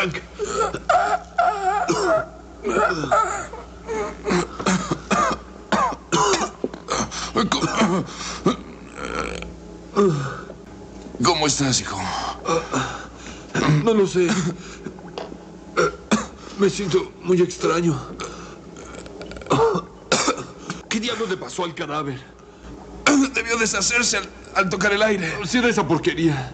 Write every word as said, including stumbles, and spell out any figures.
Frank. ¿Cómo estás, hijo? No lo sé. Me siento muy extraño. ¿Qué diablos le pasó al cadáver? Debió deshacerse al, al tocar el aire. Cierra esa porquería.